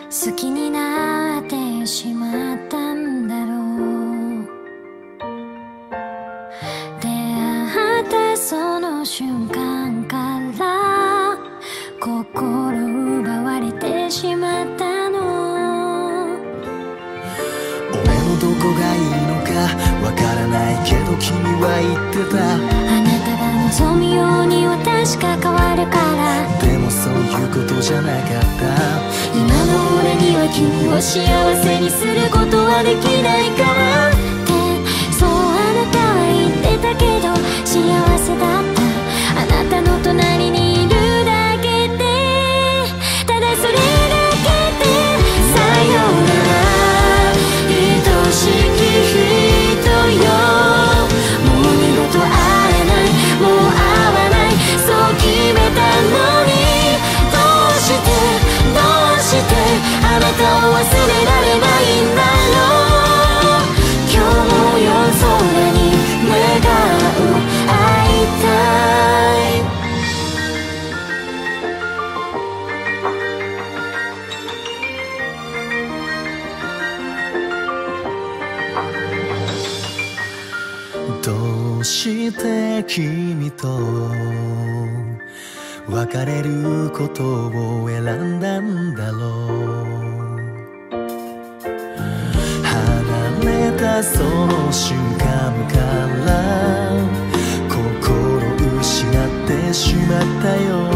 好きになってしまったんだろう。出会ったその瞬間から心奪われてしまったの。 俺のどこがいいのかわからないけど君は言ってた。 あなたが望むように私が変わるから。 でもそういうことじゃなかった。 今の俺には君を幸せにすることはできないからって、そうあなたは言ってたけど幸せだった。あなたの隣にいるだけで、ただそれだけでさよなら愛しき人よ。もう二度と会えない、もう会わない、そう決めたのに、どうしてあなたを忘れられないんだろう。今日も夜空に願う会いたい。 どうして君と別れることを選んだんだろう。離れたその瞬間から心失ってしまったよ。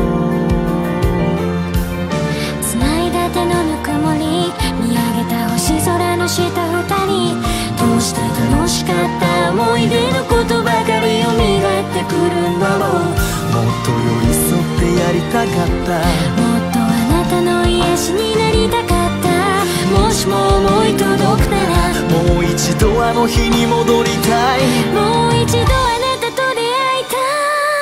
繋いだ手のぬくもり、見上げた星空の下二人、どうして楽しかった思い出のことばかり蘇ってくるんだろう。 もっと寄り添ってやりたかった。 もっとあなたの癒しになりたかった。もしも思い届くなら、 もう一度あの日に戻りたい。 もう一度あなたと出会いたい。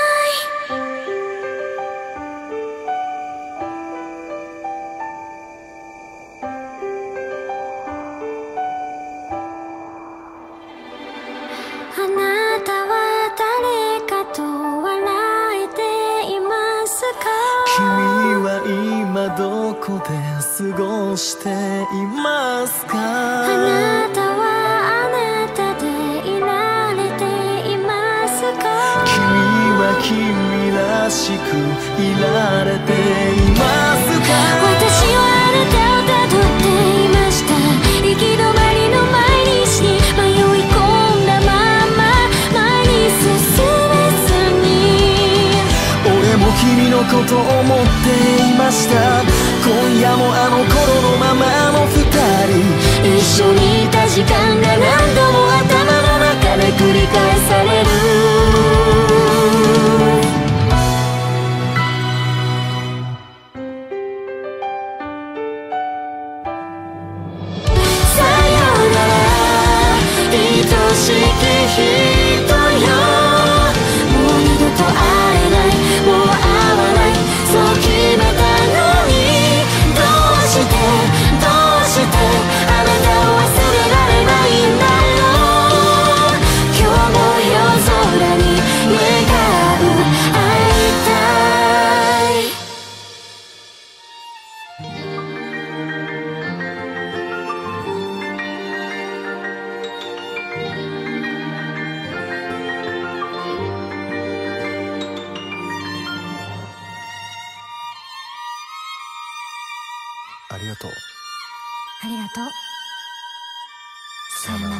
あなたは誰かと笑えていますか？ 君は今どこで過ごしていますか？ あなたはあなたでいられていますか？ 君は君らしくいられていますか？ 私はあなたをたどっていました。行き止まりの毎日に迷い込んだまま、前に進めずに。 俺も君のことを思っていました。今夜もあの頃のままの二人、 一緒にいた時間が何度も頭の中で繰り返される。さよなら愛しき人よ。もう二度と会えない、もう会わない、そう決めたのに、どうしてあなたを忘れられないんだろう。今日も夜空に願う会いたい。 ありがとう。 ありがとう。 さよなら。